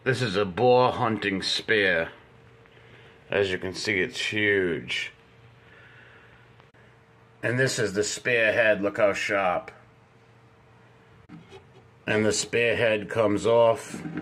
This is a boar hunting spear. As you can see, it's huge. And this is the spearhead. Look how sharp. And the spearhead comes off.